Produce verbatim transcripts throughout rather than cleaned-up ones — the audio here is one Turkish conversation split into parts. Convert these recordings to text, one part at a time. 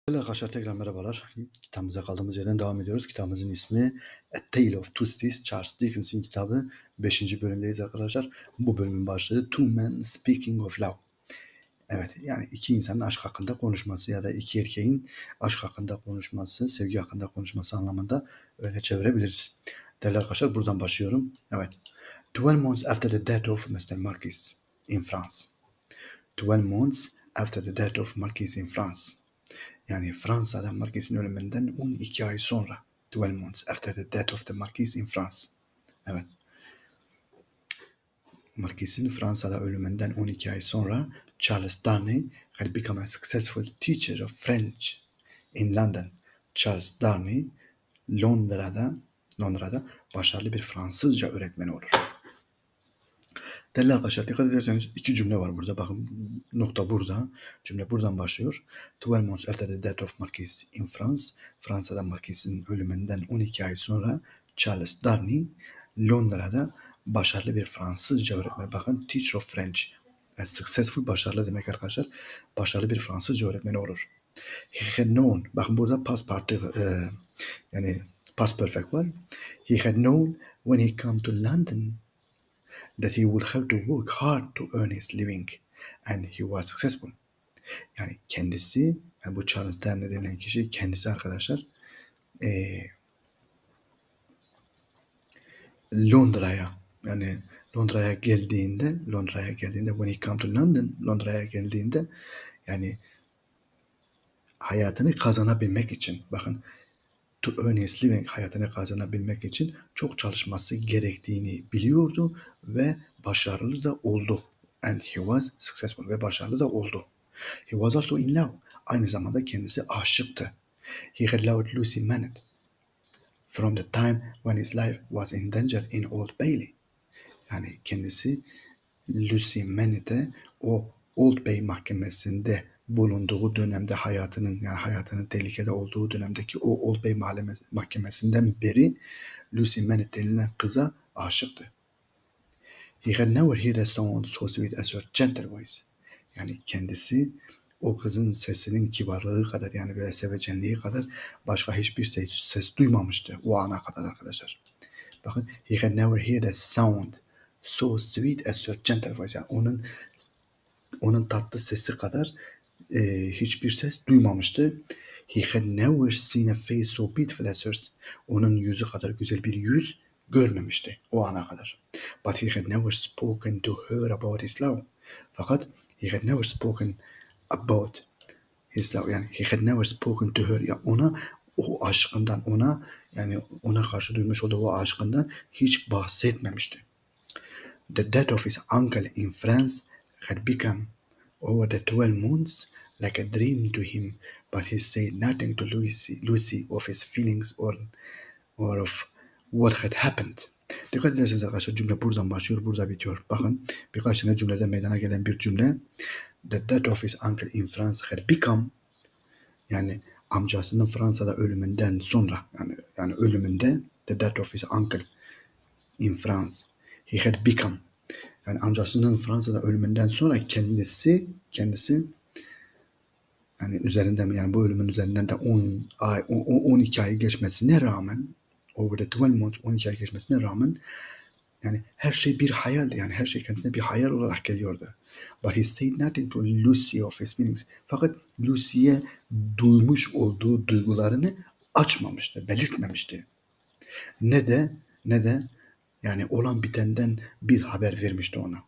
Arkadaşlar tekrar merhabalar. Kitabımıza kaldığımız yerden devam ediyoruz. Kitabımızın ismi A Tale of Two Cities, Charles Dickens'in kitabı. beşinci bölümdeyiz arkadaşlar. Bu bölümün başlığı Two Men Speaking of Love. Evet, yani iki insanın aşk hakkında konuşması ya da iki erkeğin aşk hakkında konuşması, sevgi hakkında konuşması anlamında öyle çevirebiliriz. Değerli arkadaşlar, buradan başlıyorum. Evet. twelve months after the death of mister Marquis in France. twelve months after the death of Marquis in France. Yani Fransa'da Marquis'in ölümünden on iki ay sonra. twelve months after the death of the Marquis in France. Evet. Marquis'in Fransa'da ölümünden on iki ay sonra Charles Darnay had become a successful teacher of French in London. Charles Darnay Londra'da Londra'da başarılı bir Fransızca öğretmeni olur. Değerli arkadaşlar, dikkat ederseniz iki cümle var burada. Bakın, nokta burada. Cümle buradan başlıyor. twelve months after the death of Marquis in France. Fransa'da Marquis'in ölümünden on iki ay sonra Charles Darnay Londra'da başarılı bir Fransızca öğretmeni. Bakın, teacher of French. Yani successful, başarılı demek arkadaşlar. Başarılı bir Fransızca öğretmeni olur. He had known. Bakın burada past participle, e, yani past perfect var. He had known when he came to London that he would have to work hard to earn his living, and he was successful. Yani kendisi, yani bu Charles Darnay denilen kişi, kendisi arkadaşlar e, Londra'ya, yani Londra'ya geldiğinde, Londra'ya geldiğinde, when he came to London, Londra'ya geldiğinde, yani hayatını kazanabilmek için, bakın, to earn his living, hayatını kazanabilmek için çok çalışması gerektiğini biliyordu ve başarılı da oldu. And he was successful, ve başarılı da oldu. He was also in love. Aynı zamanda kendisi aşıktı. He had loved Lucy Manet from the time when his life was in danger in Old Bailey. Yani kendisi Lucy Manet'e o Old Bailey mahkemesinde bulunduğu dönemde, hayatının yani hayatının tehlikede olduğu dönemdeki o Old Bailey mahkemesinden beri Lucy Manet denilen kıza aşıktı. He had never heard a sound so sweet as her gentle voice. Yani kendisi o kızın sesinin kibarlığı kadar, yani böyle sevecenliği kadar başka hiçbir ses, ses duymamıştı o ana kadar arkadaşlar. Bakın, he had never heard a sound so sweet as her gentle voice. Yani onun onun tatlı sesi kadar e, hiçbir ses duymamıştı. He had never seen a face so beautiful as hers. Onun yüzü kadar güzel bir yüz görmemişti o ana kadar. But he had never spoken to her about his love. Fakat he had never spoken about his love. Yani he had never spoken to her. Yani ona o aşkından, ona yani ona karşı duymuş olduğu o aşkından hiç bahsetmemişti. The death of his uncle in France had become over the twelve months like a dream to him, but he said nothing to Lucy, Lucy of his feelings or or of what had happened. Dikkat ederseniz arkadaşlar, cümle buradan başlıyor, burada bitiyor. Bakın, birkaç tane cümlede meydana gelen bir cümle. The death of his uncle in France had become, yani amcasının Fransa'da ölümünden sonra, yani yani ölümünde, the death of his uncle in France, he had become, yani amcasının Fransa'da ölümünden sonra kendisi kendisi yani üzerinden, yani bu ölümün üzerinden de on ay on iki ay geçmesine rağmen, over the twelve months, on iki ay geçmesine rağmen, yani her şey bir hayaldi. Yani her şey kendisine bir hayal olarak geliyordu. But he said nothing to Lucy of his feelings. Fakat Lucy'ye duymuş olduğu duygularını açmamıştı, belirtmemişti. Ne de ne de yani olan bitenden bir haber vermişti ona.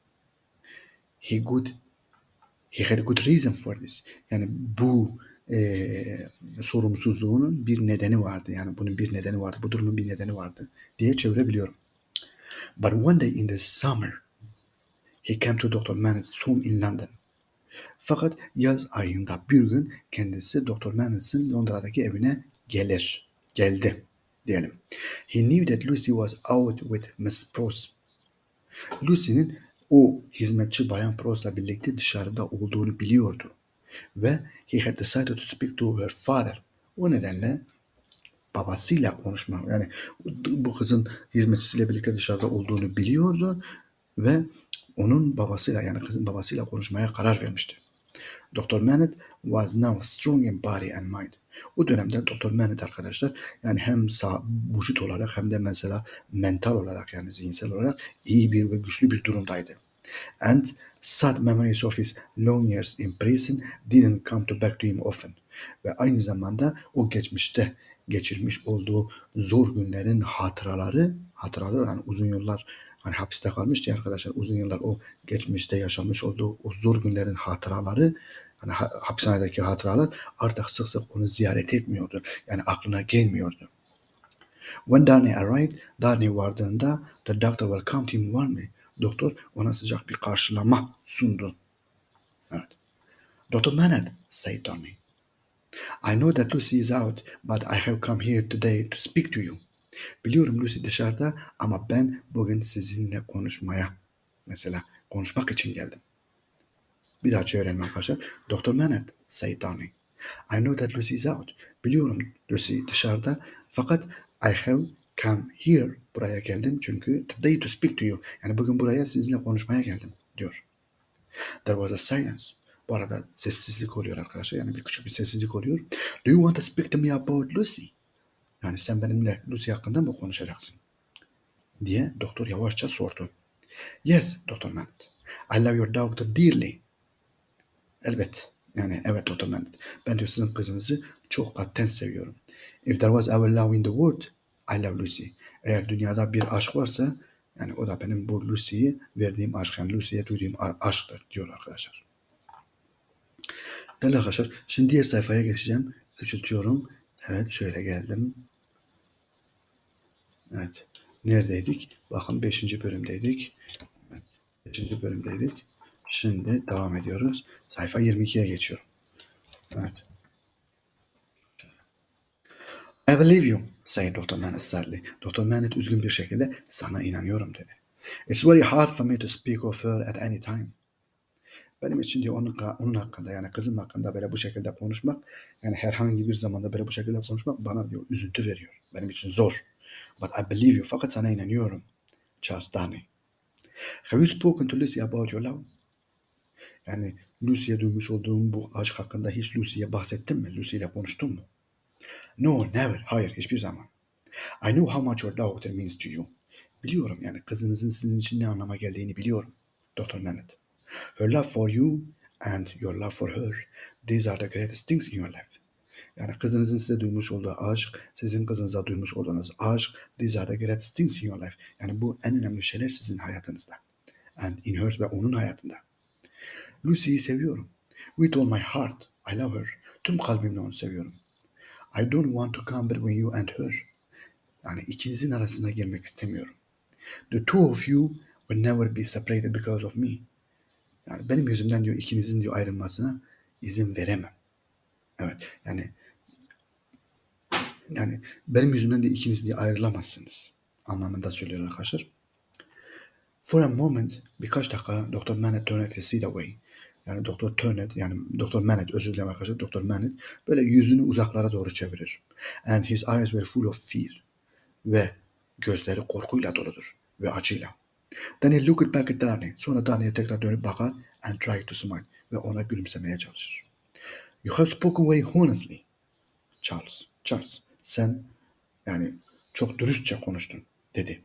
He good he had good reason for this. Yani bu e, sorumsuzluğunun bir nedeni vardı. Yani bunun bir nedeni vardı. Bu durumun bir nedeni vardı diye çevirebiliyorum. But one day in the summer, he came to doktor Manet's home in London. Fakat yaz ayında bir gün kendisi doktor Manet'in Londra'daki evine gelir. Geldi diyelim. He knew that Lucy was out with Miss Pross. Lucy'nin o hizmetçi Bayan Pross'la birlikte dışarıda olduğunu biliyordu. Ve he had decided to speak to her father. O nedenle babasıyla konuşma, yani bu kızın hizmetçisiyle birlikte dışarıda olduğunu biliyordu ve onun babasıyla, yani kızın babasıyla konuşmaya karar vermişti. Doktor Manet was now strong in body and mind. O dönemde Doktor Manet arkadaşlar yani hem sağ vücut olarak hem de mesela mental olarak yani zihinsel olarak iyi bir ve güçlü bir durumdaydı. And sad memories of his long years in prison didn't come to back to him often. Ve aynı zamanda o geçmişte geçirmiş olduğu zor günlerin hatıraları, hatıraları yani uzun yıllar hani hapiste kalmıştı ya arkadaşlar uzun yıllar o geçmişte yaşamış olduğu o zor günlerin hatıraları hani hapishanedeki hatıralar artık sık sık onu ziyaret etmiyordu. Yani aklına gelmiyordu. When Darnay arrived, Darnay vardığında the doctor welcomed him warmly. Doktor ona sıcak bir karşılama sundu. Evet. Doktor Manet, said Darnay. I know that Lucy is out, but I have come here today to speak to you. Biliyorum Lucy dışarıda ama ben bugün sizinle konuşmaya, mesela konuşmak için geldim. Bir daha çevirelim arkadaşlar. Doktor Manet, said Darnay. I know that Lucy is out. Biliyorum Lucy dışarıda fakat I have come here. Buraya geldim çünkü today to speak to you. Yani bugün buraya sizinle konuşmaya geldim diyor. There was a silence. Bu arada sessizlik oluyor arkadaşlar. Yani bir küçük bir sessizlik oluyor. Do you want to speak to me about Lucy? Yani sen benimle Lucy hakkında mı konuşacaksın? Diye doktor yavaşça sordu. Yes, Doktor Manet. I love your daughter dearly. Elbet. Yani evet Doktor Manet. Ben de sizin kızınızı çok kalpten seviyorum. If there was ever love in the world, I love Lucy. Eğer dünyada bir aşk varsa yani o da benim bu Lucy'yi verdiğim aşk. Yani Lucy'ye duyduğum aşktır diyor arkadaşlar. Değerli arkadaşlar şimdi diğer sayfaya geçeceğim. Küçültüyorum. Evet şöyle geldim. Evet. Neredeydik? Bakın beşinci bölümdeydik. Evet. beşinci bölümdeydik. Şimdi devam ediyoruz. Sayfa yirmi ikiye geçiyorum. Evet. I believe you, said Doktor Manet sadly. Doktor Manet üzgün bir şekilde sana inanıyorum dedi. It's very hard for me to speak of her at any time. Benim için diyor onun, onun hakkında yani kızım hakkında böyle bu şekilde konuşmak yani herhangi bir zamanda böyle bu şekilde konuşmak bana diyor üzüntü veriyor. Benim için zor. But I believe you. Fakat sana inanıyorum. Charles Darnay. Have you spoken to Lucy about your love? Yani Lucy'ye duymuş olduğum bu aşk hakkında hiç Lucy'ye bahsettin mi? Lucy ile konuştun mu? No, never. Hayır, hiçbir zaman. I know how much your daughter means to you. Biliyorum yani kızınızın sizin için ne anlama geldiğini biliyorum. Doktor Manet. Her love for you and your love for her. These are the greatest things in your life. Yani kızınızın size duymuş olduğu aşk, sizin kızınıza duymuş olduğunuz aşk. These are the greatest things in your life. Yani bu en önemli şeyler sizin hayatınızda. And in her ve onun hayatında. Lucy'yi seviyorum. With all my heart, I love her. Tüm kalbimle onu seviyorum. I don't want to come between you and her. Yani ikinizin arasına girmek istemiyorum. The two of you will never be separated because of me. Yani benim yüzümden diyor ikinizin diyor ayrılmasına izin veremem. Evet yani yani benim yüzümden de ikiniz diye ayrılamazsınız anlamında söylüyor arkadaşlar. For a moment birkaç dakika Doktor Manet turned his seat away. Yani Doktor Turnet yani Doktor Manet özür dilerim arkadaşlar Doktor Manet böyle yüzünü uzaklara doğru çevirir. And his eyes were full of fear. Ve gözleri korkuyla doludur ve acıyla. Then he looked back at Darnay. Sonra Darnay'e tekrar dönüp bakar and tried to smile ve ona gülümsemeye çalışır. You have spoken very honestly. Charles, Charles, sen yani çok dürüstçe konuştun dedi.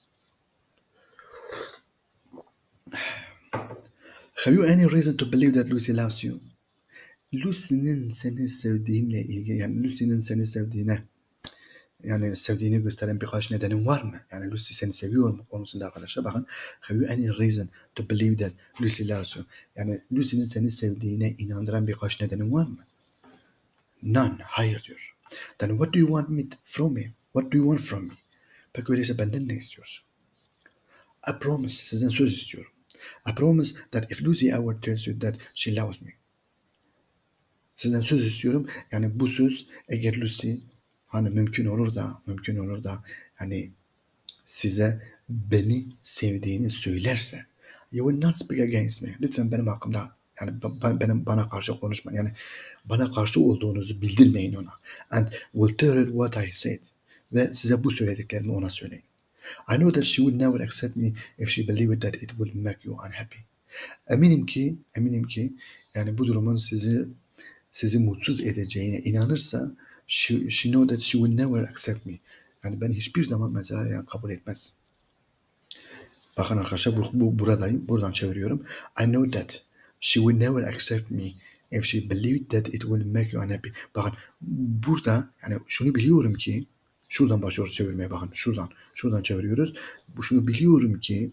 Have you any reason to believe that Lucy loves you? Lucy'nin seni sevdiğinle ilgili yani Lucy'nin seni sevdiğine yani sevdiğini gösteren birkaç nedenin var mı? Yani Lucy seni seviyor mu konusunda arkadaşlar bakın. Have you any reason to believe that Lucy loves you? Yani Lucy'nin seni sevdiğine inandıran birkaç nedenin var mı? None. Hayır diyor. Then what do you want me from me? What do you want from me? Peki öyleyse benden ne istiyorsun? I promise. Sizden söz istiyorum. I promise that if Lucy ever tells you that she loves me. Sizden söz istiyorum. Yani bu söz eğer Lucy hani mümkün olur da mümkün olur da hani size beni sevdiğini söylerse you will not speak against me. Lütfen benim hakkımda yani benim bana karşı konuşmayın. Yani bana karşı olduğunuzu bildirmeyin ona. And will tell her what I said. Ve size bu söylediklerimi ona söyleyin. I know that she would never accept me if she believed that it would make you unhappy. Eminim ki, eminim ki Yani bu durumun sizi sizi mutsuz edeceğine inanırsa she, she know that she will never accept me. Yani beni hiçbir zaman mesela yani kabul etmez. Bakın arkadaşlar bu, bu buradayım. Buradan çeviriyorum. I know that she will never accept me if she believed that it will make you unhappy. Bakın burada yani şunu biliyorum ki şuradan başlıyoruz çevirmeye bakın. Şuradan. Şuradan çeviriyoruz. Bu şunu biliyorum ki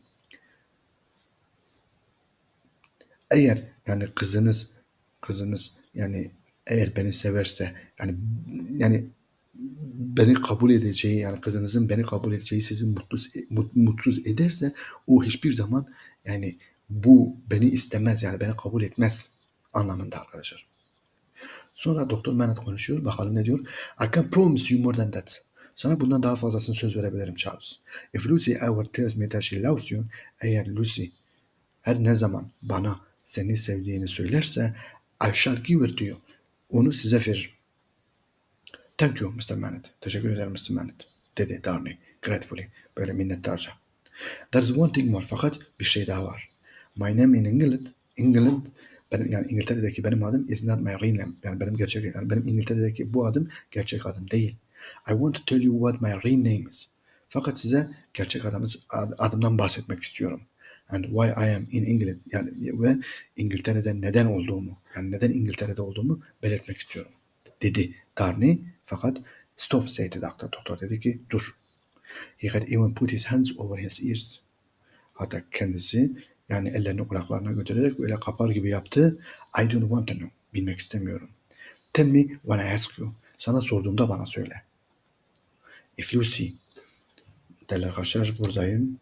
eğer yani kızınız kızınız yani eğer beni severse yani yani beni kabul edeceği yani kızınızın beni kabul edeceği sizi mutsuz, mutsuz ederse o hiçbir zaman yani bu beni istemez yani beni kabul etmez anlamında arkadaşlar. Sonra Doktor Manet konuşuyor. Bakalım ne diyor. I can promise you more than that. Sana bundan daha fazlasını söz verebilirim Charles. If Lucy ever tells me that she loves you, eğer Lucy her ne zaman bana seni sevdiğini söylerse I shall give it to you. Onu size veririm. Thank you mister Manet. Teşekkür ederim mister Manet. Dedi Darnay gratefully. Böyle minnettarca. There is one thing more. Fakat bir şey daha var. My name in England, England benim, yani İngiltere'deki benim adım is not my real name. Yani benim gerçek yani benim İngiltere'deki bu adım gerçek adım değil. I want to tell you what my real name is. Fakat size gerçek adımız, adımdan bahsetmek istiyorum. And why I am in England yani ve İngiltere'de neden olduğumu yani neden İngiltere'de olduğumu belirtmek istiyorum. Dedi Darnay fakat stop said doctor. Doktor dedi ki dur. He had even put his hands over his ears. Hatta kendisi yani ellerini kulaklarına götürerek böyle kapar gibi yaptı. I don't want to know. Bilmek istemiyorum. Tell me when I ask you. Sana sorduğumda bana söyle. If Lucy. Değerli arkadaşlar buradayım.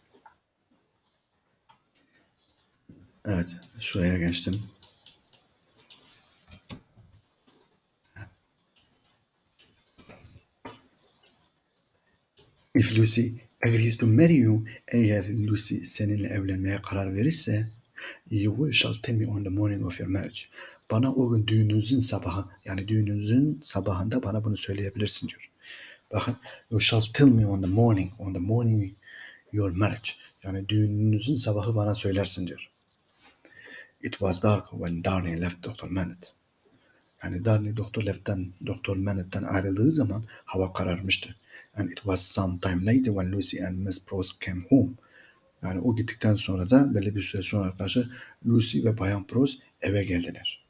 Evet şuraya geçtim. If Lucy agrees to marry you, eğer Lucy seninle evlenmeye karar verirse, you shall tell me on the morning of your marriage. Bana o gün düğününüzün sabahı, yani düğününüzün sabahında bana bunu söyleyebilirsin diyor. Bakın, you shall tell me on the morning, on the morning your marriage. Yani düğününüzün sabahı bana söylersin diyor. It was dark when Darnay left doktor Manet. Yani Darnay Doktor Left'ten, Doktor Manet'ten ayrıldığı zaman hava kararmıştı. And it was some time later when Lucy and Miss Prose came home. Yani o gittikten sonra da belli bir süre sonra arkadaşlar Lucy ve Bayan Prose eve geldiler.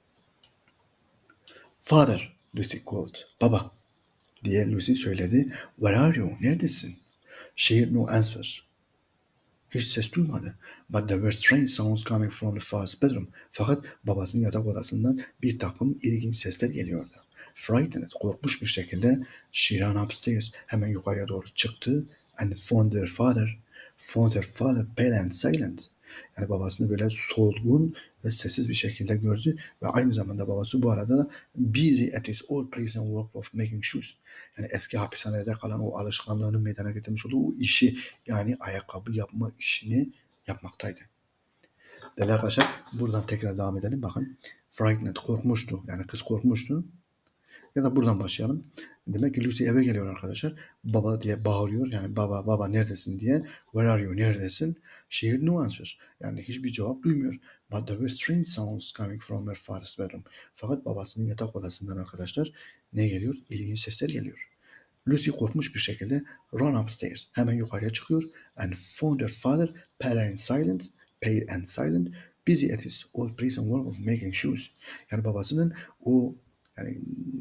Father, Lucy called. Baba diye Lucy söyledi. Where are you? Neredesin? She heard no answer. Hiç ses duymadı. But there were strange sounds coming from the father's bedroom. Fakat babasının yatak odasından bir takım ilginç sesler geliyordu. Frightened, korkmuş bir şekilde she ran upstairs. Hemen yukarıya doğru çıktı. And found her father. Found her father pale and silent. Yani babasını böyle solgun ve sessiz bir şekilde gördü ve aynı zamanda babası bu arada busy at his old prison work of making shoes. Yani eski hapishanede kalan o alışkanlığını meydana getirmiş olduğu o işi yani ayakkabı yapma işini yapmaktaydı. Değerli arkadaşlar buradan tekrar devam edelim. Bakın frightened korkmuştu. Yani kız korkmuştu. Ya da buradan başlayalım. Demek ki Lucy eve geliyor arkadaşlar. Baba diye bağırıyor. Yani baba baba neredesin diye. Where are you? Neredesin? She heard no answer. Yani hiçbir cevap duymuyor. But there were strange sounds coming from her father's bedroom. Fakat babasının yatak odasından arkadaşlar ne geliyor? İlginç sesler geliyor. Lucy korkmuş bir şekilde run upstairs. Hemen yukarıya çıkıyor. And found her father pale and silent. Pale and silent. Busy at his old prison work of making shoes. Yani babasının o yani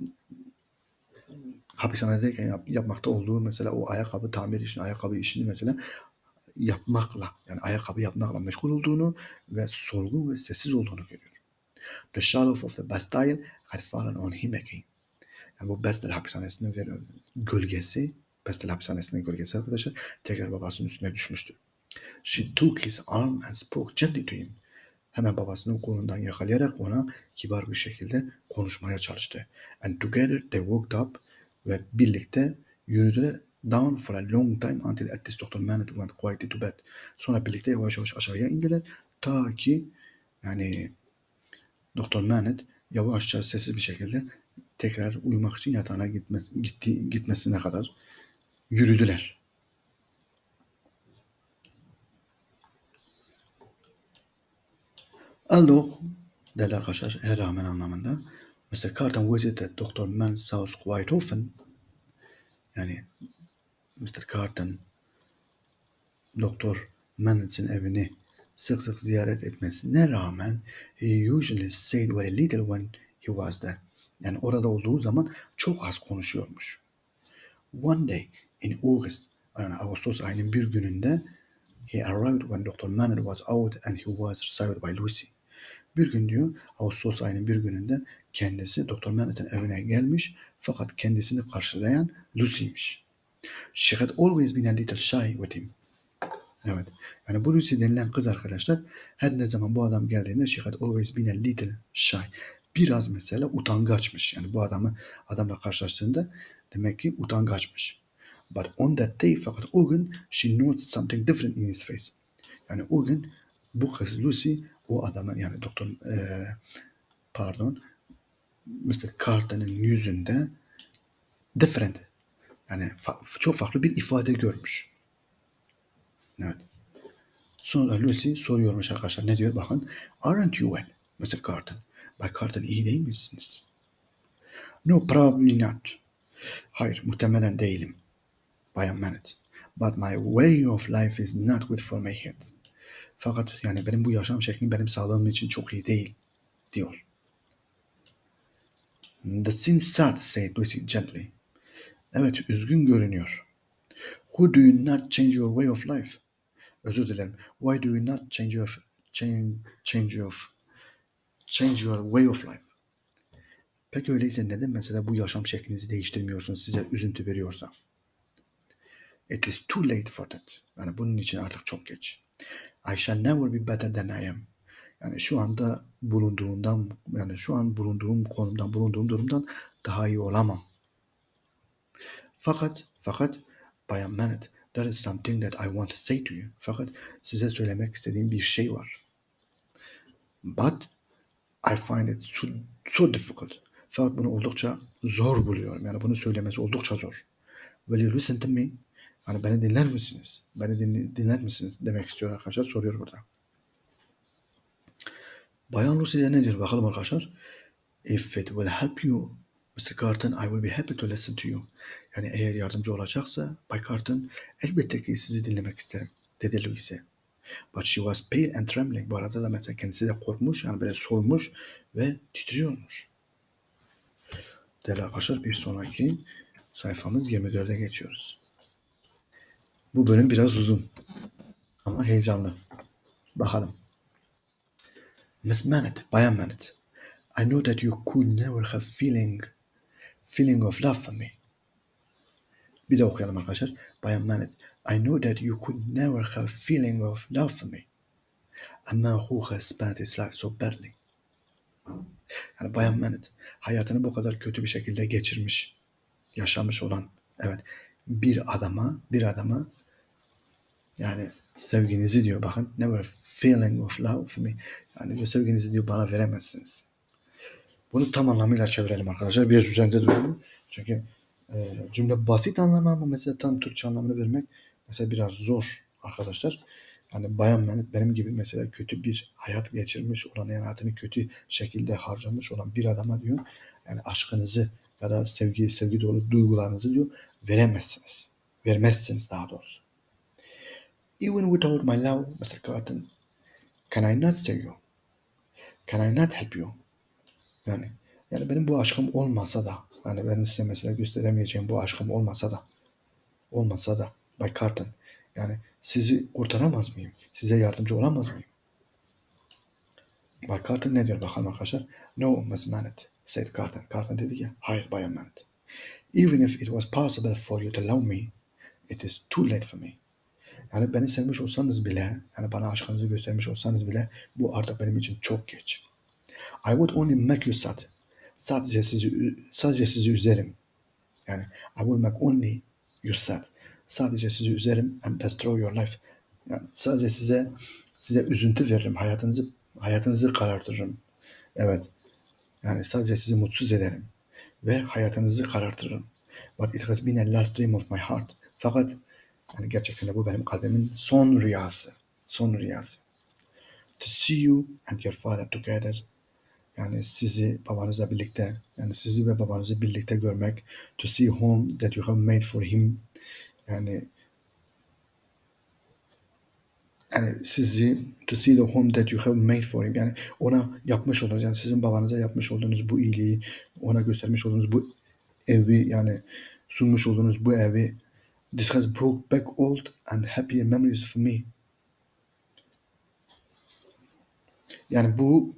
hapishanedeyken yap, yapmakta olduğu mesela o ayakkabı tamir işini, ayakkabı işini mesela yapmakla yani ayakkabı yapmakla meşgul olduğunu ve solgun ve sessiz olduğunu görüyor. The shadow of the Bastille had fallen on him again. Yani bu Bastille hapishanesinin ve gölgesi, Bastille hapishanesinin gölgesi arkadaşlar tekrar babasının üstüne düşmüştü. She took his arm and spoke gently to him. Hemen babasının kolundan yakalayarak ona kibar bir şekilde konuşmaya çalıştı. And together they walked up ve birlikte yürüdüler down for a long time until at this doktor Manet went quietly to bed. Sonra birlikte yavaş yavaş aşağıya indiler ta ki yani Doktor Manet yavaşça sessiz bir şekilde tekrar uyumak için yatağına gitmez, gitti, gitmesine kadar yürüdüler. Alors, Değerli arkadaşlar, eğer rağmen anlamında. mister Carton visited doktor Mann's house quite often. Yani mister Carton Doktor Mann'ın evini sık sık ziyaret etmesine rağmen he usually said very little when he was there. Yani orada olduğu zaman çok az konuşuyormuş. One day in August, yani Ağustos ayının bir gününde he arrived when doktor Mann was out and he was served by Lucy. Bir gün diyor Ağustos ayının bir gününde kendisi doktor Mann'ın evine gelmiş fakat kendisini karşılayan Lucy'ymiş. She had always been a little shy with him. Evet. Yani bu Lucy denilen kız arkadaşlar her ne zaman bu adam geldiğinde she had always been a little shy. Biraz mesela utangaçmış. Yani bu adamı adamla karşılaştığında demek ki utangaçmış. But on that day fakat o gün she noticed something different in his face. Yani o gün bu kız Lucy o adamın yani doktor e, pardon mister Carter'ın yüzünde different yani fa- çok farklı bir ifade görmüş. Evet. Sonra Lucy soruyormuş arkadaşlar. Ne diyor? Bakın. Aren't you well, mister Carton? Bay Carton iyi değil misiniz? No, probably not. Hayır, muhtemelen değilim. Bayan Manet. But my way of life is not good for my health. Fakat yani benim bu yaşam şeklim benim sağlığım için çok iyi değil, diyor. That seems sad, said Lucy gently. Evet, üzgün görünüyor. Who do you not change your way of life? Özür dilerim. Why do you not change your change change your change your way of life? Peki öyleyse neden mesela bu yaşam şeklinizi değiştirmiyorsunuz size üzüntü veriyorsa? It is too late for that. Yani bunun için artık çok geç. I shall never be better than I am. Yani şu anda bulunduğumdan yani şu an bulunduğum konumdan bulunduğum durumdan daha iyi olamam. Fakat fakat Bayan Manet, there is something that I want to say to you. Fakat size söylemek istediğim bir şey var. But I find it so, so difficult. Fakat bunu oldukça zor buluyorum. Yani bunu söylemesi oldukça zor. Will you listen to me? Hani beni dinler misiniz? Beni din, dinler misiniz? Demek istiyor arkadaşlar. Soruyor burada. Bayan Lucy'de ne diyor? Bakalım arkadaşlar. If it will help you, mister Carton, I will be happy to listen to you. Yani eğer yardımcı olacaksa Bay Carton elbette ki sizi dinlemek isterim. Dedi Louise. But she was pale and trembling. Bu arada da mesela kendisi de korkmuş. Yani böyle solmuş ve titriyormuş. Değerli arkadaşlar bir sonraki sayfamız yirmi dörde geçiyoruz. Bu bölüm biraz uzun ama heyecanlı. Bakalım. Miss Manet, Bayan Manet, I know that you could never have feeling feeling of love for me. Bir de okuyalım arkadaşlar. Bayan Manet, I know that you could never have feeling of love for me. A man who has spent his life so badly. Yani Bayan Manet, hayatını bu kadar kötü bir şekilde geçirmiş, yaşamış olan, evet, bir adama, bir adama yani sevginizi diyor bakın. Never feeling of love for me. Yani diyor sevginizi diyor bana veremezsiniz. Bunu tam anlamıyla çevirelim arkadaşlar. Biraz üzerinde duralım. Çünkü e, cümle basit anlamı ama mesela tam Türkçe anlamını vermek mesela biraz zor arkadaşlar. Yani bayan benim, benim gibi mesela kötü bir hayat geçirmiş olan yani hayatını kötü şekilde harcamış olan bir adama diyor yani aşkınızı ya da sevgi sevgi dolu duygularınızı diyor veremezsiniz. Vermezsiniz daha doğrusu. Even without my love, mister Carton, can I not save you? Can I not help you? Yani yani benim bu aşkım olmasa da hani benim size mesela gösteremeyeceğim bu aşkım olmasa da olmasa da Bay Carton yani sizi kurtaramaz mıyım? Size yardımcı olamaz mıyım? Bay Carton ne diyor bakalım arkadaşlar? No, Miss Manet, said Carton. Carton dedi ki hayır Bayan Manet. Even if it was possible for you to love me, it is too late for me. Yani beni sevmiş olsanız bile, yani bana aşkınızı göstermiş olsanız bile bu artık benim için çok geç. I would only make you sad. Sadece sizi sadece sizi üzerim. Yani I will make only you sad. Sadece sizi üzerim and destroy your life. Yani sadece size size üzüntü veririm. Hayatınızı hayatınızı karartırım. Evet. Yani sadece sizi mutsuz ederim ve hayatınızı karartırım. But it has been a last dream of my heart. Fakat yani gerçekten de bu benim kalbimin son rüyası. Son rüyası. To see you and your father together Yani sizi babanızla birlikte, yani sizi ve babanızı birlikte görmek. To see home that you have made for him. Yani yani sizi to see the home that you have made for him. Yani ona yapmış olduğunuz, yani sizin babanıza yapmış olduğunuz bu iyiliği, ona göstermiş olduğunuz bu evi, yani sunmuş olduğunuz bu evi. This has brought back old and happier memories for me. Yani bu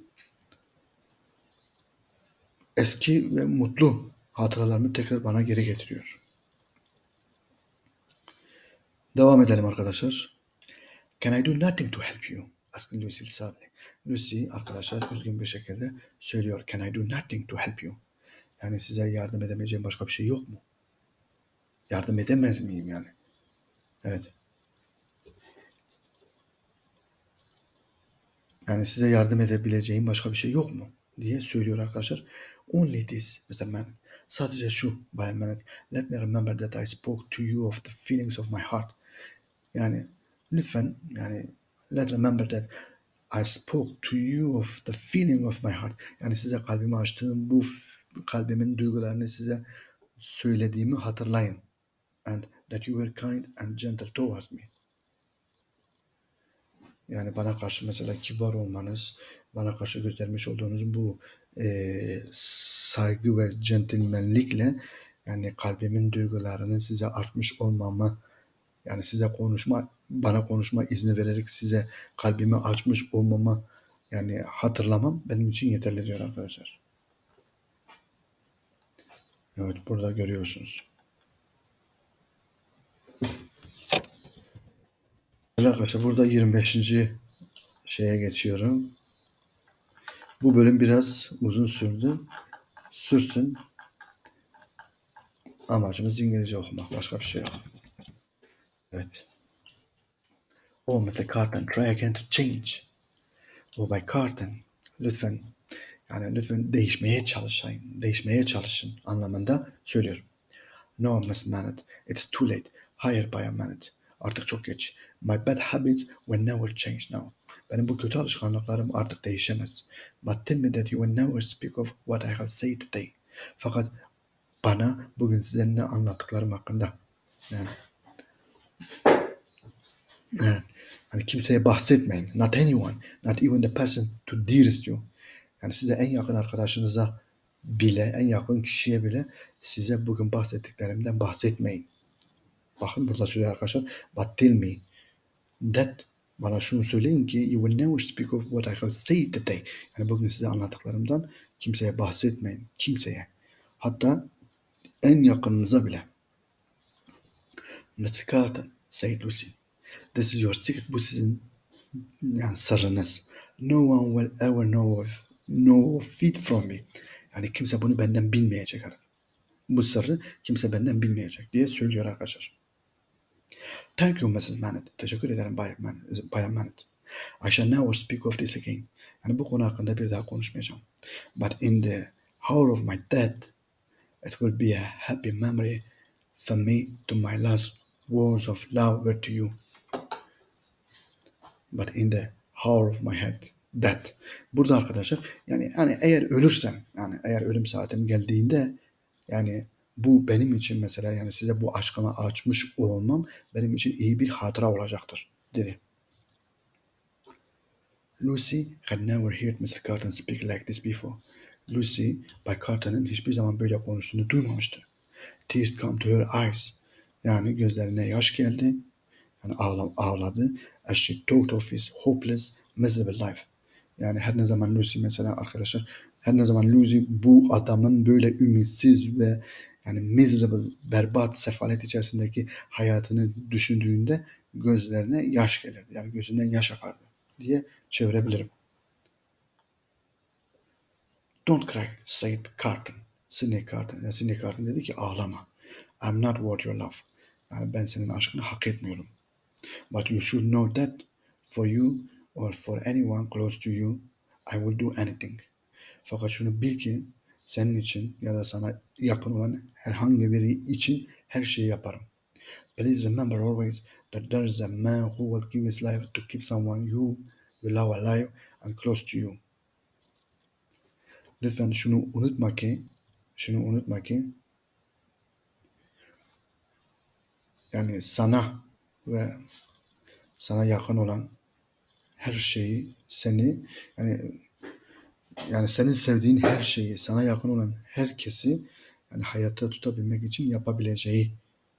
eski ve mutlu hatıralarımı tekrar bana geri getiriyor. Devam edelim arkadaşlar. Can I do nothing to help you? Asked Lucy sadly. Lucy arkadaşlar üzgün bir şekilde söylüyor. Can I do nothing to help you? Yani size yardım edemeyeceğim başka bir şey yok mu? Yardım edemez miyim yani? Evet. Yani size yardım edebileceğim başka bir şey yok mu? Diye söylüyor arkadaşlar. Only this, mister Mann. Sadece şu, Bayan Mann. Let me remember that I spoke to you of the feelings of my heart. Yani lütfen, yani let remember that I spoke to you of the feeling of my heart. Yani size kalbimi açtığım bu kalbimin duygularını size söylediğimi hatırlayın. And that you were kind and gentle towards me. Yani bana karşı mesela kibar olmanız, bana karşı göstermiş olduğunuz bu e, saygı ve centilmenlikle, yani kalbimin duygularını size açmış olmamı, yani size konuşma, bana konuşma izni vererek size kalbimi açmış olmamı yani hatırlamam benim için yeterli diyor arkadaşlar. Evet, burada görüyorsunuz. Evet arkadaşlar, burada yirmi beşinci şeye geçiyorum. Bu bölüm biraz uzun sürdü. Sürsün. Amacımız İngilizce okumak. Başka bir şey yok. Evet. Oh mister Carton, try again to change. Oh Bay Carton, lütfen, yani lütfen değişmeye çalışın. Değişmeye çalışın anlamında söylüyor. No, Miss Manet, it's too late. Hayır Bayan Manet, artık çok geç. My bad habits will never change now. Benim bu kötü alışkanlıklarım artık değişemez. But tell me that you will never speak of what I have said today. Fakat bana bugün size ne anlattıklarım hakkında, yani, yani, hani kimseye bahsetmeyin. Not anyone, not even the person to dearest you. Yani size en yakın arkadaşınıza bile, en yakın kişiye bile size bugün bahsettiklerimden bahsetmeyin. Bakın burada söylüyor arkadaşlar. But tell me that, bana şunu söyleyin ki you will never speak of what I have said today. Yani bugün size anlattıklarımdan kimseye bahsetmeyin. Kimseye. Hatta en yakınınıza bile. mister Carton, said Lucy. This is your secret. Bu sizin yani sırrınız. No one will ever know of, know of it from me. Yani kimse bunu benden bilmeyecek. Bu sırrı kimse benden bilmeyecek diye söylüyor arkadaşlar. Thank you missus Manet. Teşekkür ederim Bayan Manet. I shall never speak of this again. Yani bu konu hakkında bir daha konuşmayacağım. But in the hour of my death, it will be a happy memory for me to my last words of love were to you. But in the hour of my head, death. Burada arkadaşlar, yani yani eğer ölürsem, yani eğer ölüm saatim geldiğinde, yani bu benim için mesela, yani size bu aşkımı açmış olmam benim için iyi bir hatıra olacaktır dedi. Lucy had never heard mister Carton speak like this before. Lucy, Bay Carton'ın hiçbir zaman böyle konuştuğunu duymamıştı. Tears come to her eyes. Yani gözlerine yaş geldi. Yani ağla, ağladı. As she talked of his hopeless, miserable life. Yani her ne zaman Lucy mesela arkadaşlar, her ne zaman Lucy bu adamın böyle ümitsiz ve yani miserable, berbat, sefalet içerisindeki hayatını düşündüğünde gözlerine yaş gelirdi. Yani gözünden yaş akardı diye çevirebilirim. Don't cry, said Carton. Sidney Carton. Yani Sidney Carton dedi ki ağlama. I'm not worth your love. Yani ben senin aşkını hak etmiyorum. But you should know that for you or for anyone close to you, I will do anything. Fakat şunu bil ki senin için ya da sana yakın olan herhangi biri için her şeyi yaparım. Please remember always that there is a man who will give his life to keep someone you you love alive and close to you. lütfen şunu unutma ki, şunu unutma ki yani sana ve sana yakın olan her şeyi seni yani yani senin sevdiğin her şeyi sana yakın olan herkesi yani hayatta tutabilmek için yapabileceği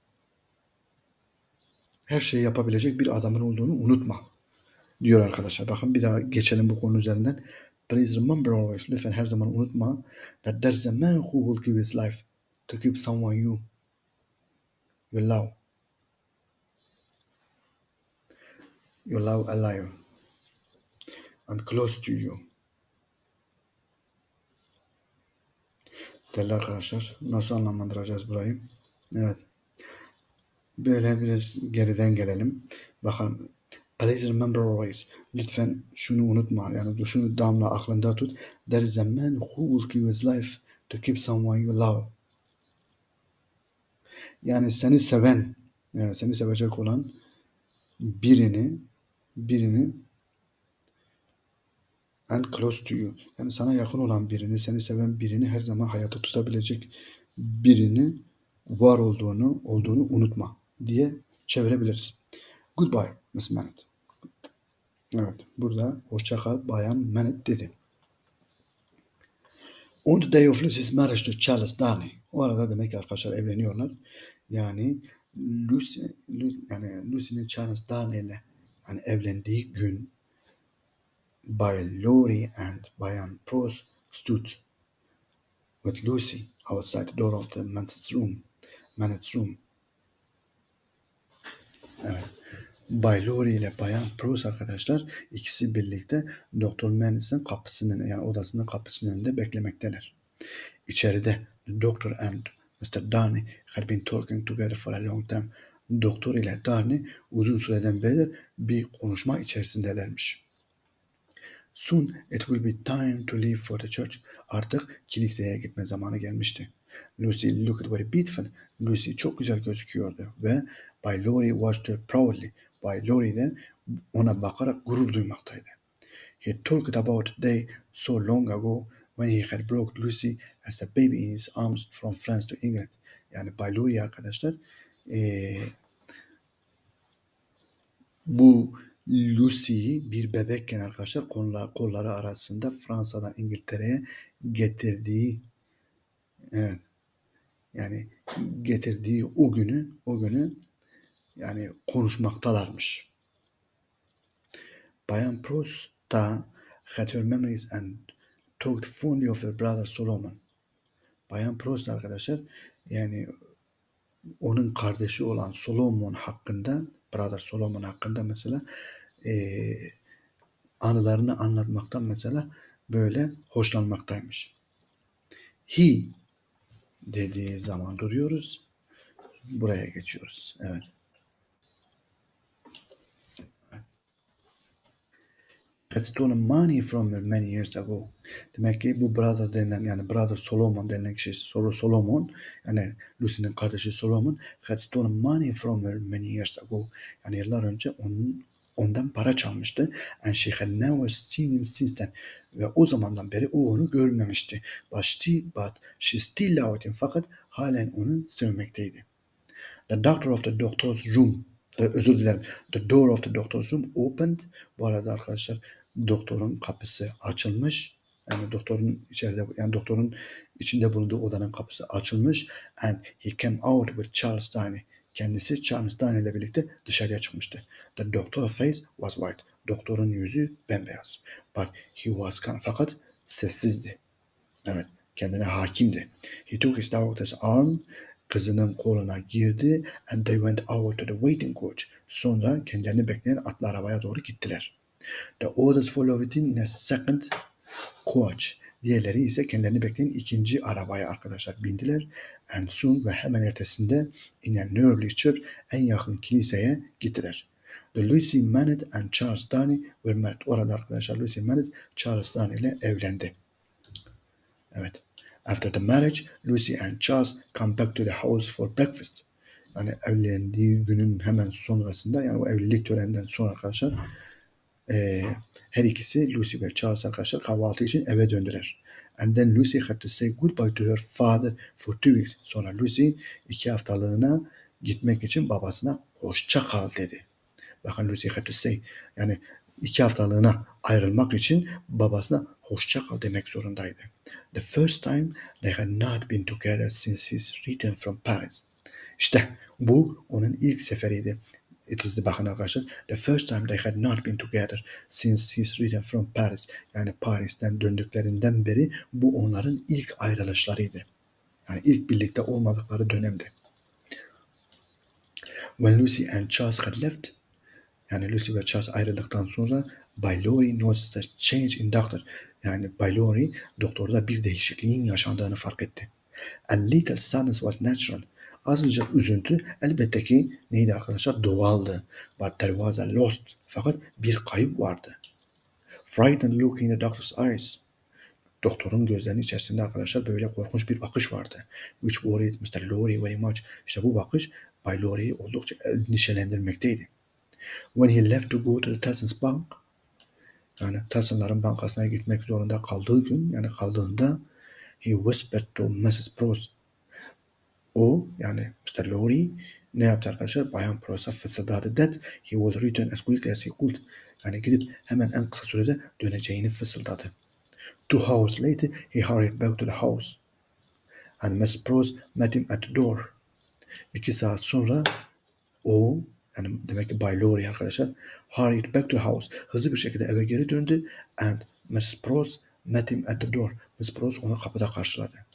her şeyi yapabilecek bir adamın olduğunu unutma diyor arkadaşlar. Bakın bir daha geçelim bu konu üzerinden. Please remember always. Lütfen her zaman unutma that there's a man who will give his life to keep someone you you love you love alive and close to you. Değerli arkadaşlar, nasıl anlamlandıracağız burayı? Evet. Böyle biraz geriden gelelim. Bakalım. Please remember always. Lütfen şunu unutma. Yani şunu damla aklında tut. There is a man who will give his life to keep someone you love. Yani seni seven, yani seni sevecek olan birini, birini and close to you. Yani sana yakın olan birini, seni seven birini her zaman hayatta tutabilecek birini var olduğunu, olduğunu unutma diye çevirebiliriz. Goodbye, Miss Manet. Evet, burada hoşça kal Bayan Manet dedi. On the day of Lucy's marriage to Charles Darnley. O arada demek ki arkadaşlar evleniyorlar. Yani Lucy, Lucy yani Lucy'nin Charles Darnley ile yani evlendiği gün Bay Lowry and Bayan Prose stood with Lucy outside the door of the Manet's room. Manet's room. Evet. Bay Lowry ile Bayan Prose arkadaşlar ikisi birlikte Doktor Manet'in kapısının yani odasının kapısının önünde beklemekteler. İçeride the doctor and mister Darnley had been talking together for a long time. Doktor ile Darnley uzun süreden beri bir konuşma içerisindelermiş. Soon it will be time to leave for the church. Artık kiliseye gitme zamanı gelmişti. Lucy looked very beautiful. Lucy çok güzel gözüküyordu ve Bay Lowry watched her proudly. Bay Lowry de ona bakarak gurur duymaktaydı. He talked about the day so long ago when he had brought Lucy as a baby in his arms from France to England. Yani Bay Lowry arkadaşlar ee, bu Lucy'yi bir bebekken arkadaşlar kollar, kolları arasında Fransa'dan İngiltere'ye getirdiği evet, yani getirdiği o günü o günü yani konuşmaktalarmış. Bayan Proust da had her memories and talked fondly of her brother Solomon. Bayan Proust arkadaşlar yani onun kardeşi olan Solomon hakkında brother Solomon hakkında mesela eee anılarını anlatmaktan mesela böyle hoşlanmaktaymış. He dediği zaman duruyoruz. Buraya geçiyoruz. Evet. Had stolen money from her many years ago. Demek ki bu brother denilen yani brother Solomon denilen kişi Solomon yani Lucy'nin kardeşi Solomon had stolen money from her many years ago. Yani yıllar önce onun ondan para çalmıştı. And she had never seen him since then. Ve o zamandan beri o onu görmemişti. But she, but she still loved him. Fakat halen onu sevmekteydi. The doctor of the doctor's room. The, özür dilerim. The door of the doctor's room opened. Bu arada arkadaşlar doktorun kapısı açılmış. Yani doktorun içeride yani doktorun içinde bulunduğu odanın kapısı açılmış. And he came out with Charles Darnley. Kendisi Charles Darnley ile birlikte dışarıya çıkmıştı. The doctor's face was white. Doktorun yüzü bembeyaz. But he was calm. Fakat sessizdi. Evet, kendine hakimdi. He took his daughter's arm. Kızının koluna girdi and they went out to the waiting coach. Sonra kendilerini bekleyen atlı arabaya doğru gittiler. The others followed in in a second coach. Diğerleri ise kendilerini bekleyen ikinci arabaya arkadaşlar bindiler. And soon ve hemen ertesinde in a nearby church en yakın kiliseye gittiler. The Lucy Manet and Charles Darnley were married. Orada arkadaşlar Lucy Manet Charles Darnley ile evlendi. Evet. After the marriage, Lucy and Charles come back to the house for breakfast. Yani evlendiği günün hemen sonrasında yani o evlilik töreninden sonra arkadaşlar e, her ikisi Lucy ve Charles arkadaşlar kahvaltı için eve döndüler. And then Lucy had to say goodbye to her father for two weeks. Sonra Lucy iki haftalığına gitmek için babasına hoşça kal dedi. Bakın Lucy had to say, yani iki haftalığına ayrılmak için babasına hoşça kal demek zorundaydı. The first time they had not been together since his return from Paris. İşte bu onun ilk seferiydi. It is the bakın arkadaşlar. The first time they had not been together since his return from Paris. Yani Paris'ten döndüklerinden beri bu onların ilk ayrılışlarıydı. Yani ilk birlikte olmadıkları dönemdi. When Lucy and Charles had left, yani Lucy ve Charles ayrıldıktan sonra Bay Laurie noticed a change in doctor. Yani Bay Laurie doktorda bir değişikliğin yaşandığını fark etti. A little sadness was natural. Azıcık üzüntü elbette ki neydi arkadaşlar? Doğaldı. But there was a loss. Fakat bir kayıp vardı. Frightened look in the doctor's eyes. Doktorun gözlerinin içerisinde arkadaşlar böyle korkunç bir bakış vardı. Which worried mister Laurie very much. İşte bu bakış Bay Laurie'yi oldukça endişelendirmekteydi. When he left to go to the Tyson's Bank, yani Tyson'ların bankasına gitmek zorunda kaldığı gün, yani kaldığında he whispered to missus Prose. O, yani mister Laurie ne yaptı arkadaşlar? Bayan Prose'a fısıldadı that he will return as quickly as he could. Yani gidip hemen en kısa sürede döneceğini fısıldadı. Two hours later, he hurried back to the house. And missus Prose met him at the door. İki saat sonra o, yani demek ki Bay Laurie arkadaşlar, hurried back to the house. Hızlı bir şekilde eve geri döndü. And missus Prose met him at the door. missus Prose onu kapıda karşıladı.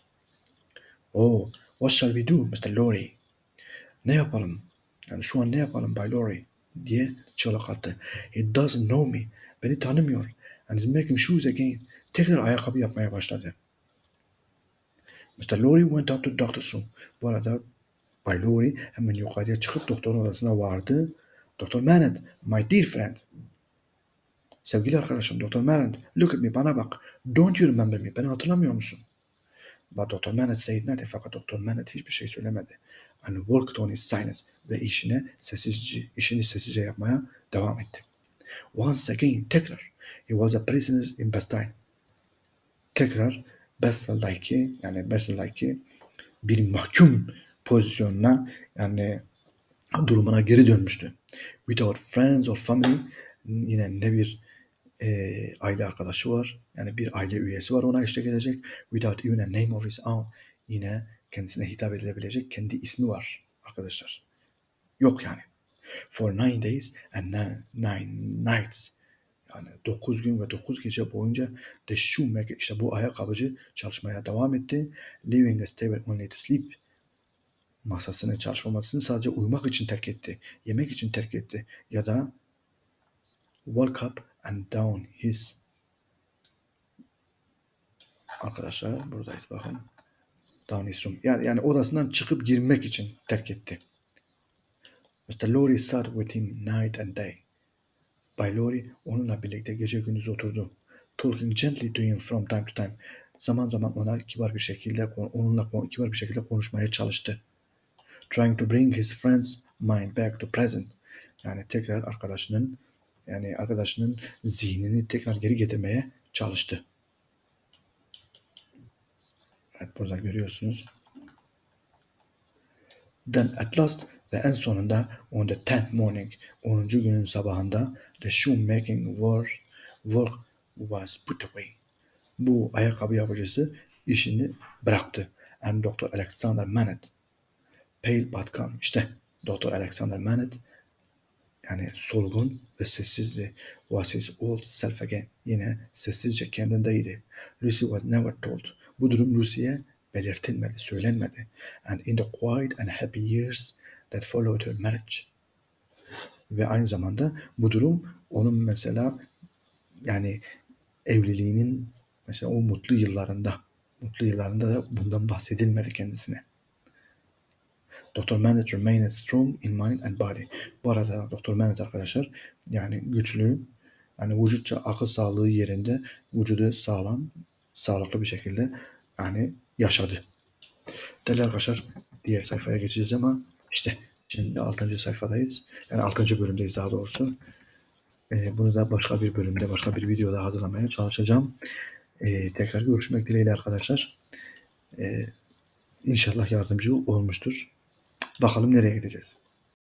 Oh, what shall we do, mister Laurie? Ne yapalım? Yani şu an ne yapalım Bay Laurie? Diye çığlık attı. He doesn't know me. Beni tanımıyor. And he's making shoes again. Tekrar ayakkabı yapmaya başladı. mister Laurie went up to the doctor's room. Bu arada Bay Laurie hemen yukarıya çıkıp doktorun odasına vardı. Doktor Manning, my dear friend. Sevgili arkadaşım Doktor Manning, look at me, bana bak. Don't you remember me? Beni hatırlamıyor musun? But Doktor Manning said nothing. Fakat Doktor Manning hiçbir şey söylemedi. And worked on his silence. Ve işine sessizce, işini sessizce yapmaya devam etti. Once again, tekrar. He was a prisoner in Bastille. Tekrar Bastille'daki, yani Bastille'daki bir mahkum pozisyonuna, yani durumuna geri dönmüştü. Without friends or family, yine ne bir e, aile arkadaşı var, yani bir aile üyesi var ona eşlik edecek. Without even a name of his own, yine kendisine hitap edilebilecek kendi ismi var arkadaşlar. Yok yani. For nine days and nine, nine nights, yani dokuz gün ve dokuz gece boyunca the shoemaker, işte bu ayakkabıcı çalışmaya devam etti. Leaving the stable only to sleep. Masasını, çalışma masasını sadece uyumak için terk etti. Yemek için terk etti. Ya da woke up and down his, arkadaşlar buradayız bakın. Down his room. Yani, yani odasından çıkıp girmek için terk etti. mister Laurie sat with him night and day. Bay Laurie onunla birlikte gece gündüz oturdu. Talking gently to him from time to time. Zaman zaman ona kibar bir şekilde, onunla kibar bir şekilde konuşmaya çalıştı. Trying to bring his friend's mind back to present. Yani tekrar arkadaşının, yani arkadaşının zihnini tekrar geri getirmeye çalıştı. Evet, burada görüyorsunuz. Then at last, ve en sonunda on the tenth morning, onuncu günün sabahında the shoemaking work, work was put away. Bu ayakkabı yapıcısı işini bıraktı. And Doktor Alexander Manette, pale but calm. İşte Doktor Alexander Manette, yani solgun ve sessizdi. Was his old self again. Yine sessizce kendindeydi. Lucy was never told. Bu durum Lucy'ye belirtilmedi, söylenmedi. And in the quiet and happy years that followed her marriage. Ve aynı zamanda bu durum onun mesela, yani evliliğinin mesela o mutlu yıllarında, mutlu yıllarında da bundan bahsedilmedi kendisine. Doktor Manette remained strong in mind and body. Bu arada Doktor Manette arkadaşlar, yani güçlü, yani vücutça akıl sağlığı yerinde, vücudu sağlam, sağlıklı bir şekilde yani yaşadı. Değerli arkadaşlar, diğer sayfaya geçeceğiz ama işte şimdi altıncı sayfadayız. Yani altıncı bölümdeyiz daha doğrusu. Ee, bunu da başka bir bölümde, başka bir videoda hazırlamaya çalışacağım. Ee, tekrar görüşmek dileğiyle arkadaşlar. Ee, İnşallah yardımcı olmuştur. Bakalım nereye gideceğiz.